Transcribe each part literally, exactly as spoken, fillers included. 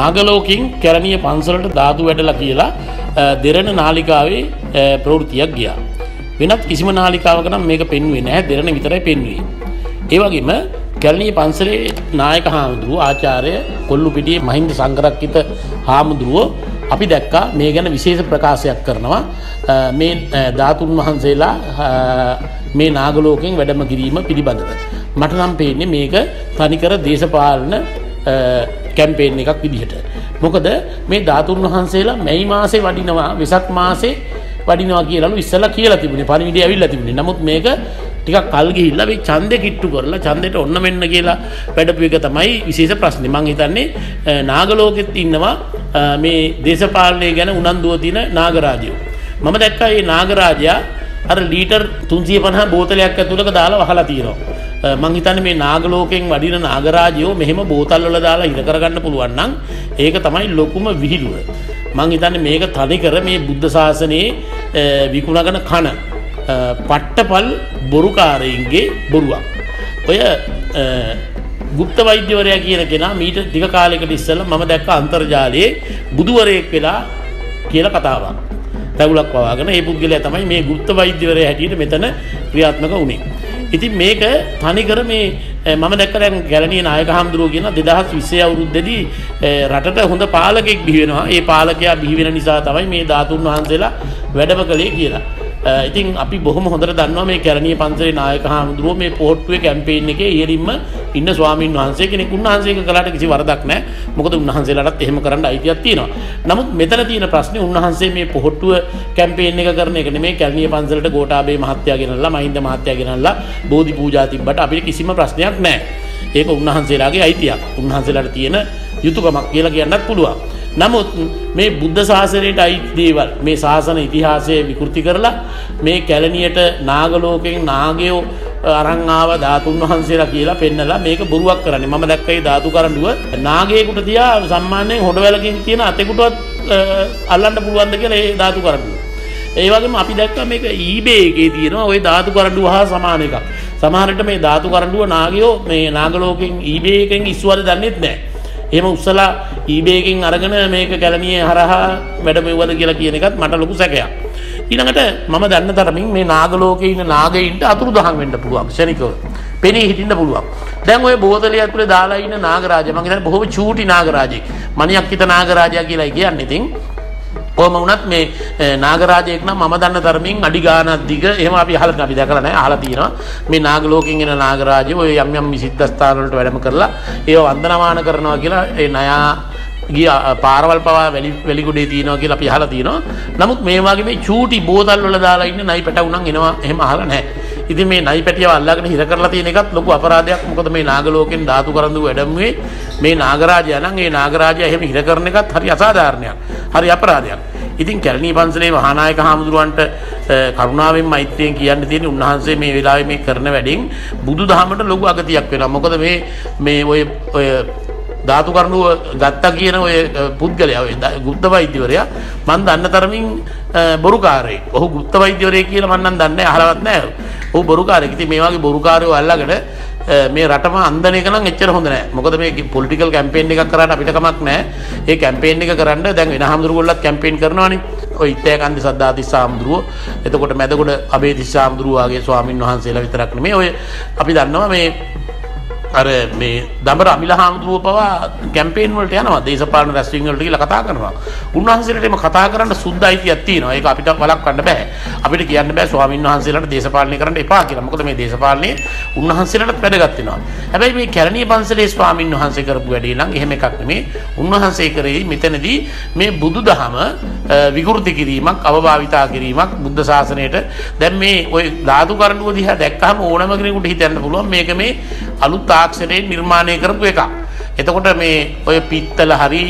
නාගලෝකෙන් කැලණිය පන්සලට ධාතු වැඩලා කියලා දෙරණ නාලිකාවේ ප්‍රවෘත්තියක් ගියා. වෙනත් කිසිම නාලිකාවක නම් මේක පෙන්වුවේ නැහැ. දෙරණ විතරයි පෙන්වුවේ. ඒ වගේම කැලණිය පන්සලේ නායක හාමුදුරුවෝ ආචාර්ය කොල්ලුපිටියේ මහින්ද සංඝරක්කිත හාමුදුරුවෝ අපි දැක්කා මේ ගැන විශේෂ ප්‍රකාශයක් කරනවා. මේ ධාතුන් වහන්සේලා මේ නාගලෝකෙන් වැඩම කිරීම පිළිබඳව. මට නම් පේන්නේ මේක තනිකර දේශපාලන කැම්පේන් එකක් විදිහට. මොකද මේ ධාතුන් වහන්සේලා මැයි මාසේ වඩිනවා වෙසක් මාසේ වඩිනවා කියලාලු ඉස්සලා කියලා තිබුණේ. පරිවිඩය ඇවිල්ලා තිබුණේ. නමුත් මේක ටිකක් කල් ගිහිල්ලා මේ ඡන්දෙ කිට්ටු කරලා ඡන්දෙට ඔන්න මෙන්න කියලා වැඩපු එක තමයි විශේෂ ප්‍රශ්නේ. මම හිතන්නේ නාගලෝකෙත් ඉන්නවා මේ දේශපාලනය ගැන උනන්දුව තියෙන නාගරාජයෝ. මම දැක්කා මේ නාගරාජයා අර ලීටර් තුන්සිය පනහ බෝතලයක් ඇතුළක දාලා වහලා තියෙනවා. මං හිතන්නේ මේ නාගලෝකෙන් වඩින නාගරාජයෝ මෙහෙම බෝතල් වල දාලා ඉර කරගන්න පුළුවන් නම් ඒක තමයි ලොකුම විහිළුව. මං හිතන්නේ මේක තනිකර මේ බුද්ධ ශාසනයේ විකුණගෙන කන පට්ටපල් බොරුකාරයින්ගේ බොරුවක්. ඔය ගුප්ත වෛද්‍යවරයා කියන කෙනා මීට ටික කාලයකට ඉස්සෙල්ලා මම දැක්ක අන්තර්ජාලයේ බුදුවරයෙක් වෙලා කියලා කතාවක්. පැවුලක් වවාගෙන ඒ පුද්ගලයා තමයි මේ ගුප්ත වෛද්‍යවරයා හැටියට මෙතන ක්‍රියාත්මක වුණේ. ඉතින් මේක තනිකර මේ මම දැක්ක දැන් කැලණිය නායක හාමුදුරුවෝ කියන දෙදහස් විස්සේ අවුරුද්දේදී රටට හොඳ පාලකෙක් බිහි වෙනවා. ඒ පාලකයා බිහි වෙන නිසා තමයි මේ ධාතුන් වහන්සේලා වැඩම කළේ කියලා. ඉතින් අපි බොහොම හොඳට දන්නවා මේ කැලණිය පන්සලේ නායක හාමුදුරුවෝ මේ පොහොට්ටුවේ කැම්පේන් එකේ ඉහළින්ම ඉන්න ස්වාමීන් වහන්සේ කෙනෙක්. උන්වහන්සේ ඒක කළාට කිසි වරදක් නැහැ. මොකද උන්වහන්සේලාටත් එහෙම කරන්න අයිතියක් තියෙනවා. නමුත් මෙතන තියෙන ප්‍රශ්නේ උන්වහන්සේ මේ පොහොට්ටුව කැම්පේන් එක කරන එක නෙමෙයි. කැලණිය පන්සලට ගෝඨාභය මහත්තයා ගෙනල්ලා මහින්ද මහත්තයා ගෙනල්ලා බෝධි පූජා තිබ්බට අපිට කිසිම ප්‍රශ්නයක් නැහැ. ඒක උන්වහන්සේලාගේ අයිතියක්. උන්වහන්සේලාට තියෙන යුතුයකමක් කියලා කියන්නත් පුළුවන්. නමුත් මේ බුද්ධ ශාසනයට අයිති දේවල් මේ ශාසන ඉතිහාසය විකෘති කරලා මේ කැලණියට නාගලෝකෙන් නාගයෝ අරන් ආව ධාතුන් වහන්සේලා කියලා පෙන්නලා මේක බොරුවක් කරන්නේ. මම දැක්ක ඒ ධාතු කරඬුව නාගයෙකුට තියා සම්මානයෙන් හොඬවැලකින් තියෙන අතෙකුටවත් අල්ලන්න පුළුවන්ද කියලා ඒ ධාතු කරඬුව. ඒ වගේම අපි දැක්කා මේක eBay එකේ තියෙනවා ওই ධාතු කරඬුව හා සමාන එකක්. සමහරවිට මේ ධාතු කරඬුව නාගයෝ මේ නාගලෝකෙන් eBay එකෙන් ඉස්සුවද දන්නෙත් නැහැ. එහෙම උස්සලා eBay එකෙන් අරගෙන මේක කැලණියේ හරහා වැඩමෙව්වද කියලා කියන එකත් මට ලොකු සැකයක්. ඊළඟට මම දන්න තරමින් මේ නාගලෝකේ ඉන්න නාගයින්ට අතුරුදහන් වෙන්න පුළුවන් ක්ෂණිකව. පෙනී හිටින්න පුළුවන්. දැන් ওই බෝතලිය ඇතුලේ දාලා ඉන්න නාගරාජයා මම හිතන්නේ බොහොම චූටි නාගරාජෙක්. මණියක්කිත නාගරාජයා කියලා කියන්නේ. ඉතින් කොහොම වුණත් මේ නාගරාජයෙක් නම් මම දන්න තරමින් අඩි ගානක් දිග එහෙම අපි අහලා අපි දැකලා නැහැ. අහලා තියෙනවා මේ නාගලෝකෙන් එන නාගරාජය ඔය යම් යම් විසිද්ධ ස්ථාන වලට වැඩම කරලා ඒව වන්දනමාන කරනවා කියලා ඒ නයා ගිය පාරවල් පවා වැලි වැලිගොඩේ තියෙනවා කියලා අපි අහලා තියෙනවා. නමුත් මේ වගේ මේ චූටි බෝතල් වල දාලා ඉන්න නයි පැටවුණන් එනවා එහෙම අහලා නැහැ. ඉතින් මේ නයි පැටියව අල්ලාගෙන හිර කරලා තියෙන එකත් ලොකු අපරාධයක්. මොකද මේ නාගලෝකෙන් ධාතු කරඬුව වැඩමුවේ මේ නාගරාජයා නම් ඒ නාගරාජයා එහෙම හිර කරන එකත් හරි අසාධාරණයක්. හරි අපරාධයක්. ඉතින් කැලණිය පන්සලේ මහානායක හාමුදුරුවන්ට කරුණාවෙන් මෛත්‍රියෙන් කියන්න තියෙන්නේ උන්වහන්සේ මේ වෙලාවේ මේ කරන වැඩෙන් බුදුදහමට ලොකු අගතියක් වෙනවා. මොකද මේ මේ ඔය ඔය ධාතු කරඬුව ගත්තා කියන ඔය පුද්ගලයා ඔය ගුප්ත වෛද්‍යවරයා මම දන්න තරමින් බොරුකාරයෙක්. ඔහු ගුප්ත වෛද්‍යවරයෙක් කියලා මම නම් දන්නේ අහලවත් නැහැ. ඔහු බොරුකාරයෙක්. ඉතින් මේ වගේ බොරුකාරයෝ අල්ලගෙන මේ රටම අන්දන එක නම් එච්චර හොඳ නැහැ. මොකද මේ පොලිටිකල් කැම්පේන් එකක් කරාට අපිට කමක් නැහැ. ඒ කැම්පේන් එක කරන්න දැන් වෙන හාමුදුරුවෝලත් කැම්පේන් කරනවානේ. ඔය ඉත්තේකන්දි සද්දාතිස්ස හාමුදුරුවෝ, එතකොට මැදගොඩ අබේතිස්ස හාමුදුරුවෝ වගේ ස්වාමින් වහන්සේලා විතරක් නෙමෙයි. ඔය අපි දන්නවා මේ අර මේ දඹර අමිල හාමුදුරුවෝ පවා කැම්පේන් වලට යනවා. දේශපාලන රැස්වීම් වලට ගිහලා කතා කරනවා. උන්වහන්සේලාට එම කතා කරන්න සුද්ධ අයිතියක් තියෙනවා. ඒක අපිට වළක්වන්න බෑ. අපිට කියන්න බෑ ස්වාමීන් වහන්සේලාට දේශපාලනය කරන්න එපා කියලා. මොකද මේ දේශපාලනයේ උන්වහන්සේලාට වැදගත් වෙනවා. හැබැයි මේ කැලණිය පන්සලේ ස්වාමීන් වහන්සේ කරපු වැඩේ නම් එහෙම එකක් නෙමෙයි. උන්වහන්සේ කරේ මෙතනදී මේ බුදුදහම විකෘති කිරීමක්, අවභාවිතා කිරීමක් බුද්ධ ශාසනයට. දැන් මේ ওই ධාතු කරඬුව දිහා දැක්කහම ඕනම කෙනෙකුට හිතන්න පුළුවන් මේක මේ අලුත් තාක්ෂණයෙන් නිර්මාණය කරපු එකක්. එතකොට මේ ඔය පිත්තල හරි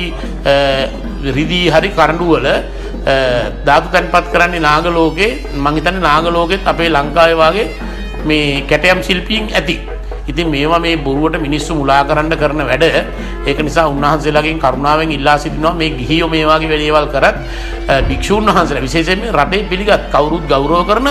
රිදී හරි කරඬු වල ධාතු තැන්පත් කරන්නේ නාගලෝකේ. මම හිතන්නේ නාගලෝකෙත් අපේ ලංකාවේ වාගේ මේ කැටයම් ශිල්පීන් ඇති. ඉතින් මේවා මේ බොරුවට මිනිස්සු මුලා කරන්න කරන වැඩ. ඒක නිසා උන්වහන්සේලාගෙන් කරුණාවෙන් ඉල්ලා සිටිනවා මේ ගිහියෝ මේ වගේ වැඩේවල් කරත් භික්ෂුන් වහන්සේලා විශේෂයෙන් මේ රටේ පිළිගත් කවුරුත් ගෞරව කරන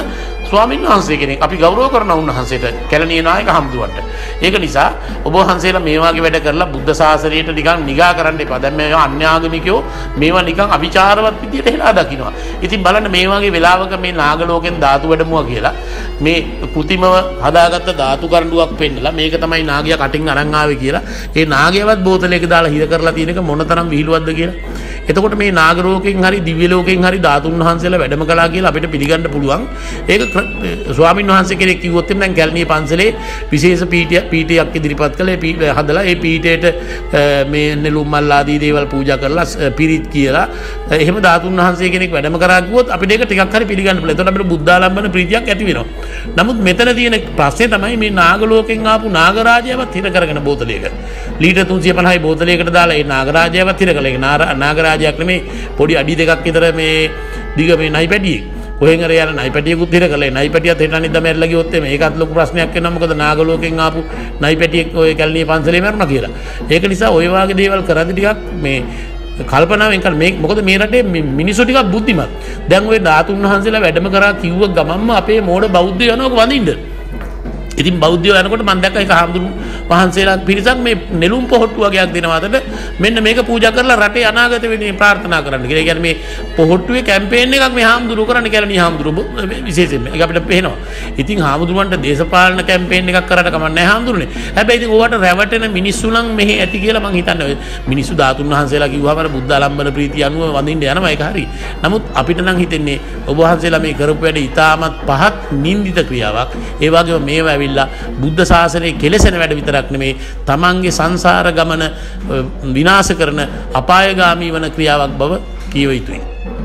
ස්වාමීන් වහන්සේ කෙනෙක්. අපි ගෞරව කරන උන්වහන්සේට කැලණියේ නායක හම්දුවන්ට. ඒක නිසා ඔබ වහන්සේලා මේ වගේ වැඩ කරලා බුද්ධ ශාසනයට නිකන් නිගා කරන්න එපා. දැන් මේවා අන්‍යාගමිකයෝ මේවා නිකන් අවිචාරවත් විදියට හෙලා දකින්නවා. ඉතින් බලන්න මේ වගේ වෙලාවක මේ නාග ලෝකෙන් ධාතු වැඩමුවා කියලා මේ කෘතිමව හදාගත්ත ධාතු කරඬුවක් පෙන්නලා මේක තමයි නාගයා කටින් අරන් ආවේ කියලා. ඒ නාගයවත් බෝතලයක දාලා හිර කරලා තියෙන එක මොනතරම් විහිළුවක්ද කියලා. එතකොට මේ නාග ලෝකෙන් හරි දිව්‍ය ලෝකෙන් හරි ධාතුන් වහන්සේලා වැඩම කළා කියලා අපිට පිළිගන්න පුළුවන්. ඒක ස්වාමීන් වහන්සේ කෙනෙක් කිව්වොත් එම් දැන් කැලණිය පන්සලේ විශේෂ පීඨය පීඨයක් ඉදිරිපත් කළේ හදලා ඒ පීඨයට මේ නෙළුම් මල් ආදී දේවල් පූජා කරලා පිරිත් කියලා එහෙම ධාතුන් වහන්සේ කෙනෙක් වැඩම කරා කිව්වොත් අපිට ඒක ටිකක් හරි පිළිගන්න පුළුවන්. එතකොට අපිට බුද්ධාලම්බන ප්‍රීතියක් ඇති වෙනවා. නමුත් මෙතන තියෙන ප්‍රශ්නේ තමයි මේ නාග ලෝකෙන් ආපු නාගරාජයවත් හිර කරගෙන බෝතලයක ලීටර් තුන්සිය පනහයි බෝතලයකට දාලා ඒ නාගරාජයවත් හිර කළා. ඒ නාගරාජයක් නෙමේ පොඩි අඩි දෙකක් විතර මේ දිග මේ නයි පැටියෙක්. කොහෙන් හරි යන නයි පැටියෙකුත් හිර කළේ. නයි පැටියත් හෙට අනිද්දා මැරිලා ගියොත් එමේ ඒකත් ලොකු ප්‍රශ්නයක් වෙනවා. මොකද නාග ලෝකෙන් ආපු නයි පැටියෙක් ඔය කැලණිය පන්සලේ මැරුණා කියලා. ඒක නිසා ඔය වාගේ දේවල් කරද්දි ටිකක් මේ කල්පනාවෙන් කර මේ මොකද මේ රටේ මිනිස්සු ටිකක් බුද්ධිමත්. දැන් ওই ධාතුන් වහන්සේලා වැඩම කරා කිව්ව ගමන්ම අපේ මෝඩ බෞද්ධයෝ යනවා වඳින්න. ඉතින් බෞද්ධයෝ යනකොට මම දැක්ක එක හාමුදුරු වහන්සේලා පිරිසක් මේ නෙළුම් පොහොට්ටු වගේක් දෙනවා අතට මෙන්න මේක පූජා කරලා රටේ අනාගත වෙන්නේ ප්‍රාර්ථනා කරන්න කියලා. ඒ කියන්නේ මේ පොහොට්ටුවේ කැම්පේන් එකක් මේ හාමුදුරු කරන්න කියලා නේ හාමුදුරු විශේෂයෙන්ම. ඒක අපිට පේනවා. ඉතින් හාමුදුරුවන්ට දේශපාලන කැම්පේන් එකක් කරාට කමක් නැහැ හාමුදුරුනේ. හැබැයි ඉතින් ඕවට රැවටෙන මිනිස්සු නම් මෙහි ඇති කියලා මං හිතන්නේ. මිනිස්සු ධාතුන් වහන්සේලා කිව්වම අර බුද්ධ ආලම්බන ප්‍රීතිය අනුව වඳින්න යනවා ඒක හරි. නමුත් අපිට නම් හිතෙන්නේ ඔබ වහන්සේලා මේ කරපු වැඩ ඉතාමත් පහත් නින්දිත ක්‍රියාවක්. ඒ වගේම මේවා බුද්ධ ශාසනයේ කෙලෙසෙන වැඩ විතරක් නෙමේ තමන්ගේ සංසාර ගමන විනාශ කරන අපායගාමී වන ක්‍රියාවක් බව කිය යුතුයි.